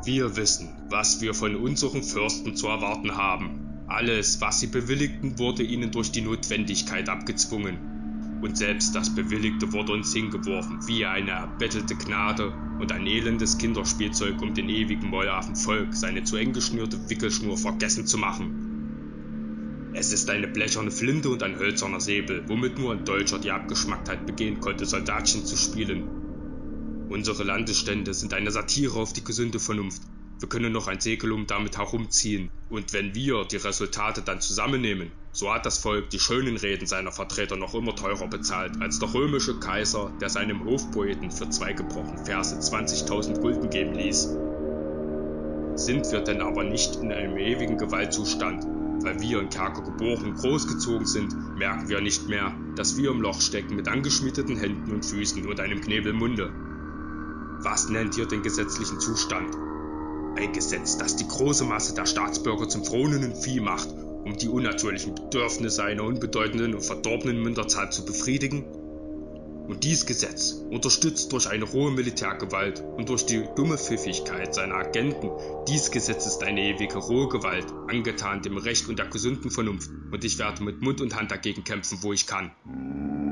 Wir wissen, was wir von unseren Fürsten zu erwarten haben. Alles, was sie bewilligten, wurde ihnen durch die Notwendigkeit abgezwungen. Und selbst das Bewilligte wurde uns hingeworfen, wie eine erbettelte Gnade und ein elendes Kinderspielzeug, um den ewigen Mollaffen-Volk seine zu eng geschnürte Wickelschnur vergessen zu machen. Es ist eine blecherne Flinte und ein hölzerner Säbel, womit nur ein Deutscher die Abgeschmacktheit begehen konnte, Soldatchen zu spielen. Unsere Landesstände sind eine Satire auf die gesunde Vernunft. Wir können noch ein Säkulum damit herumziehen. Und wenn wir die Resultate dann zusammennehmen, so hat das Volk die schönen Reden seiner Vertreter noch immer teurer bezahlt als der römische Kaiser, der seinem Hofpoeten für 2 gebrochene Verse 20.000 Gulden geben ließ. Sind wir denn aber nicht in einem ewigen Gewaltzustand? Weil wir in Kerker geboren und großgezogen sind, merken wir nicht mehr, dass wir im Loch stecken mit angeschmiedeten Händen und Füßen und einem Knebelmunde. Was nennt ihr den gesetzlichen Zustand? Ein Gesetz, das die große Masse der Staatsbürger zum fronenden Vieh macht, um die unnatürlichen Bedürfnisse einer unbedeutenden und verdorbenen Minderzahl zu befriedigen? Und dies Gesetz, unterstützt durch eine rohe Militärgewalt und durch die dumme Pfiffigkeit seiner Agenten, dies Gesetz ist eine ewige rohe Gewalt, angetan dem Recht und der gesunden Vernunft, und ich werde mit Mund und Hand dagegen kämpfen, wo ich kann.